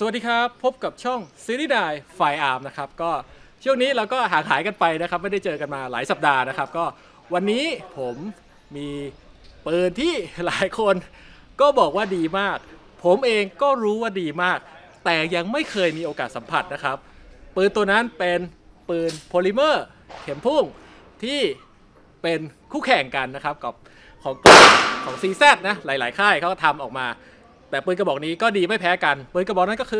วัสดีครับพบกับช่องซีรีส์ไดไฟอาร์มนะครับก็ช่วงนี้เราก็ห่างหายกันไปนะครับไม่ได้เจอกันมาหลายสัปดาห์นะครับก็วันนี้ผมมีปืนที่หลายคนก็บอกว่าดีมากผมเองก็รู้ว่าดีมากแต่ยังไม่เคยมีโอกาสสัมผัสนะครับปืนตัวนั้นเป็นปืนโพลิเมอร์เข็มพุ่งที่เป็นคู่แข่งกันนะครับกับของ CZ นะหลายๆค่ายเขาก็ทำออกมาแต่ปืนกระบอกนี้ก็ดีไม่แพ้กันปืนกระบอกนั้นก็คือ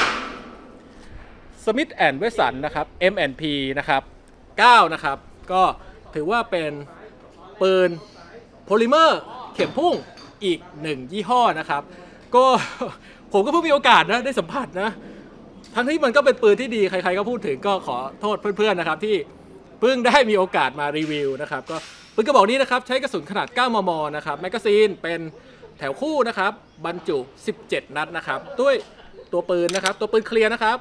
Smith & Wesson นะครับ M&P นะครับ9นะครับก็ถือว่าเป็นปืนโพลิเมอร์เข็มพุ่งอีก1ยี่ห้อนะครับก็ผมก็เพิ่งมีโอกาสนะได้สัมผัสนะทั้งที่มันก็เป็นปืนที่ดีใครๆก็พูดถึงก็ขอโทษเพื่อนๆนะครับที่เพิ่งได้มีโอกาสมารีวิวนะครับก็ปืนกระบอกนี้นะครับใช้กระสุนขนาด 9 มมนะครับแมกกาซีนเป็นแถวคู่นะครับบรรจุ17นัดนะครับด้วยตัวปืนนะครับตัวปืนเคลียร์นะครับ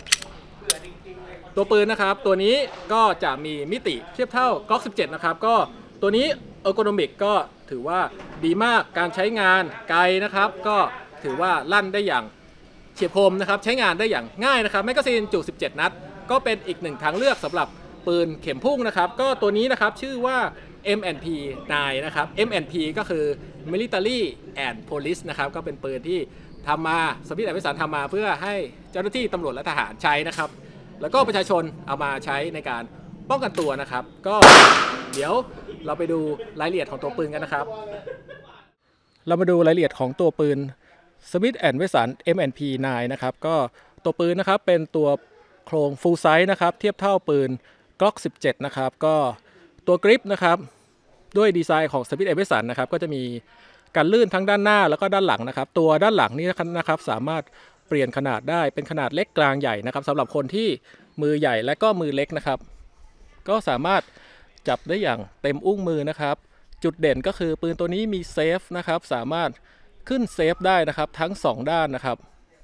ตัวปืนนะครับตัวนี้ก็จะมีมิติเทียบเท่า Glock 17นะครับก็ตัวนี้เออร์โกนอมิกก็ถือว่าดีมากการใช้งานไกลนะครับก็ถือว่าลั่นได้อย่างเฉียบคมนะครับใช้งานได้อย่างง่ายนะครับแมกกาซีนจุ17นัดก็เป็นอีกหนึ่งทางเลือกสำหรับปืนเข็มพุ่งนะครับก็ตัวนี้นะครับชื่อว่า M&P 9นะครับ M&P ก็คือ Military and Police นะครับก็เป็นปืนที่ทำมาสมิธ& เวสสันทำมาเพื่อให้เจ้าหน้าที่ตำรวจและทหารใช้นะครับแล้วก็ประชาชนเอามาใช้ในการป้องกันตัวนะครับก็เดี๋ยวเราไปดูรายละเอียดของตัวปืนกันนะครับเรามาดูรายละเอียดของตัวปืน Smith & Wesson M&P 9นะครับก็ตัวปืนนะครับเป็นตัวโครง full size นะครับเทียบเท่าปืน Glock 17นะครับก็ตัวกริปนะครับด้วยดีไซน์ของ Smith & Wesson นะครับก็จะมีการลื่นทั้งด้านหน้าแล้วก็ด้านหลังนะครับตัวด้านหลังนี้นะครับสามารถเปลี่ยนขนาดได้เป็นขนาดเล็กกลางใหญ่นะครับสำหรับคนที่มือใหญ่และก็มือเล็กนะครับก็สามารถจับได้อย่างเต็มอุ้งมือนะครับจุดเด่นก็คือปืนตัวนี้มีเซฟนะครับสามารถขึ้นเซฟได้นะครับทั้ง2ด้านนะครับ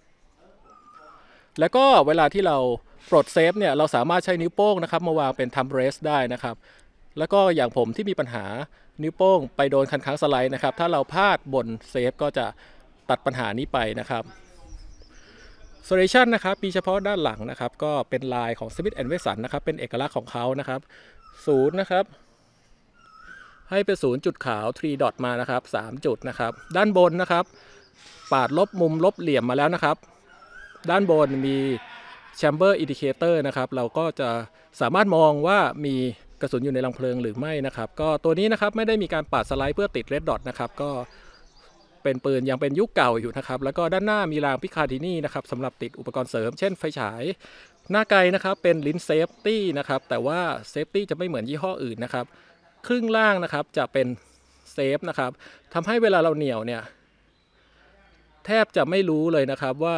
แล้วก็เวลาที่เราปลดเซฟเนี่ยเราสามารถใช้นิ้วโป้งนะครับมาวางเป็นทัมเบรสได้นะครับแล้วก็อย่างผมที่มีปัญหานิ้วโป้งไปโดนคันค้างสไลด์นะครับถ้าเราพลาดบนเซฟก็จะตัดปัญหานี้ไปนะครับโซลูชันนะครับมีเฉพาะด้านหลังนะครับก็เป็นลายของ Smith & Wesson นะครับเป็นเอกลักษณ์ของเขานะครับ0นะครับให้เป็น0จุดขาว3 ดอทมานะครับ3จุดนะครับด้านบนนะครับปาดลบมุมลบเหลี่ยมมาแล้วนะครับด้านบนมี Chamber Indicator นะครับเราก็จะสามารถมองว่ามีกระสุนอยู่ในรังเพลิงหรือไม่นะครับก็ตัวนี้นะครับไม่ได้มีการปาดสไลด์เพื่อติด Red Dot นะครับก็เป็นปืนยังเป็นยุคเก่าอยู่นะครับแล้วก็ด้านหน้ามีรางพิคาร์ดินีนะครับสำหรับติดอุปกรณ์เสริมเช่นไฟฉายหน้าไกลนะครับเป็นลิ้นเซฟตี้นะครับแต่ว่าเซฟตี้จะไม่เหมือนยี่ห้ออื่นนะครับครึ่งล่างนะครับจะเป็นเซฟนะครับทำให้เวลาเราเหนี่ยวเนี่ยแทบจะไม่รู้เลยนะครับว่า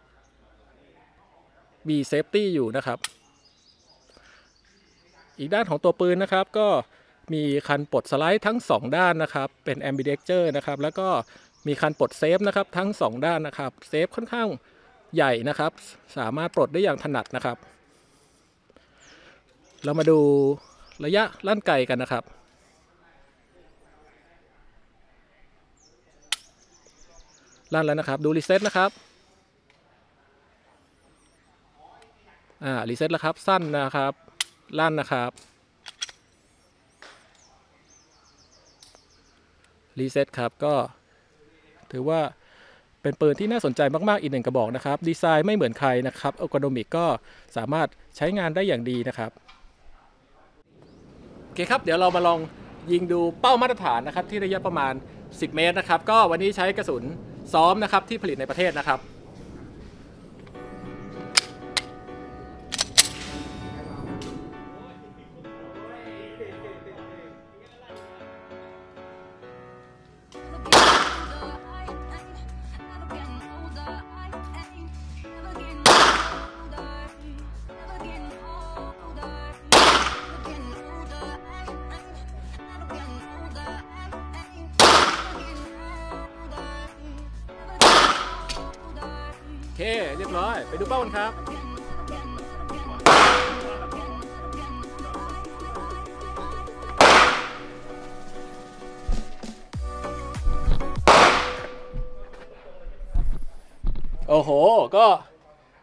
มีเซฟตี้อยู่นะครับอีกด้านของตัวปืนนะครับก็มีคันปลดสไลด์ทั้ง2ด้านนะครับเป็น ambidextrous นะครับแล้วก็มีคันปลดเซฟนะครับทั้ง2ด้านนะครับเซฟค่อนข้างใหญ่นะครับสามารถปลดได้อย่างถนัดนะครับเรามาดูระยะลั่นไกกันนะครับลั่นแล้วนะครับดูรีเซ็ตนะครับรีเซ็ตแล้วครับสั้นนะครับลั่นนะครับรีเซ็ตครับก็ถือว่าเป็นปืนที่น่าสนใจมากๆอีกหนึ่งกระบอกนะครับดีไซน์ไม่เหมือนใครนะครับเออร์โกนอมิกก็สามารถใช้งานได้อย่างดีนะครับโอเคครับเดี๋ยวเรามาลองยิงดูเป้ามาตรฐานนะครับที่ระยะประมาณ10 เมตรนะครับก็วันนี้ใช้กระสุนซ้อมนะครับที่ผลิตในประเทศนะครับโอเคเรียบร้อยไปดูเป้ากันครับโอ้โหก็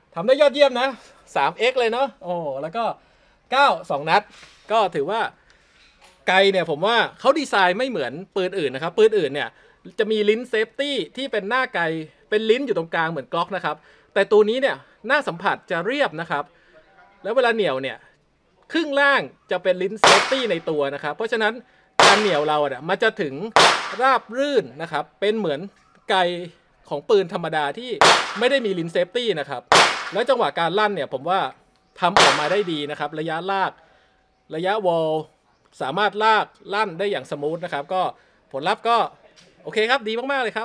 ทำได้ยอดเยี่ยมนะ 3x เลยเนาะโอ้แล้วก็9 2 นัดก็ถือว่าไกเนี่ยผมว่าเขาดีไซน์ไม่เหมือนปืนอื่นนะครับปืนอื่นเนี่ยจะมีลิ้นเซฟตี้ที่เป็นหน้าไกเป็นลิ้นอยู่ตรงกลางเหมือนกล็อกนะครับแต่ตัวนี้เนี่ยหน้าสัมผัสจะเรียบนะครับแล้วเวลาเหนี่ยวเนี่ยครึ่งล่างจะเป็นลิ้นเซฟตี้ในตัวนะครับเพราะฉะนั้นการเหนี่ยวเราเนี่ยมันจะถึงราบรื่นนะครับเป็นเหมือนไกของปืนธรรมดาที่ไม่ได้มีลิ้นเซฟตี้นะครับแล้วจังหวะการลั่นเนี่ยผมว่าทำออกมาได้ดีนะครับระยะลากระยะวอลสามารถลากลั่นได้อย่างสมูทนะครับก็ผลลัพธ์ก็โอเคครับดีมากๆเลยครับ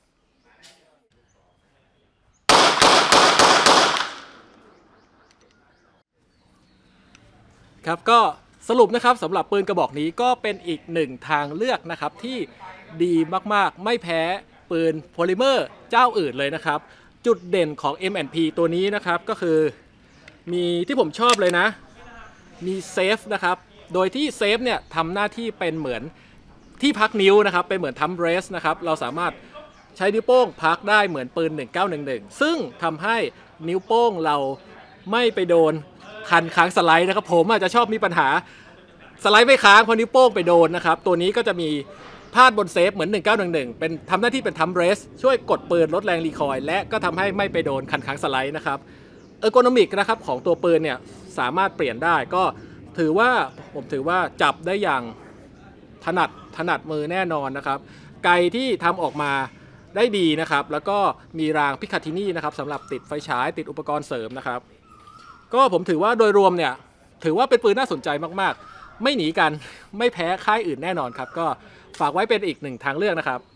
ครับก็สรุปนะครับสำหรับปืนกระบอกนี้ก็เป็นอีกหนึ่งทางเลือกนะครับที่ดีมากๆไม่แพ้ปืนโพลิเมอร์เจ้าอื่นเลยนะครับจุดเด่นของ M&P ตัวนี้นะครับก็คือมีที่ผมชอบเลยนะมีเซฟนะครับโดยที่เซฟเนี่ยทำหน้าที่เป็นเหมือนที่พักนิ้วนะครับเป็นเหมือนทัมเบรสนะครับเราสามารถใช้นิ้วโป้งพักได้เหมือนปืน1911ซึ่งทำให้นิ้วโป้งเราไม่ไปโดนคันค้างสไลด์นะครับผมอาจจะชอบมีปัญหาสไลด์ไม่ค้างเพราะนิ้วโป้งไปโดนนะครับตัวนี้ก็จะมีพาดบนเซฟเหมือน1911เป็นทำหน้าที่เป็นทัมเบรสช่วยกดปืนลดแรงรีคอยล์และก็ทำให้ไม่ไปโดนคันค้างสไลด์นะครับเออร์โกนอมิกนะครับของตัวปืนเนี่ยสามารถเปลี่ยนได้ก็ผมถือว่าจับได้อย่างถนัดมือแน่นอนนะครับไกที่ทำออกมาได้ดีนะครับแล้วก็มีรางพิคาทินี่นะครับสำหรับติดไฟฉายติดอุปกรณ์เสริมนะครับก็ผมถือว่าโดยรวมเนี่ยถือว่าเป็นปืนน่าสนใจมากๆไม่หนีกันไม่แพ้ค่ายอื่นแน่นอนครับก็ฝากไว้เป็นอีกหนึ่งทางเลือกนะครับ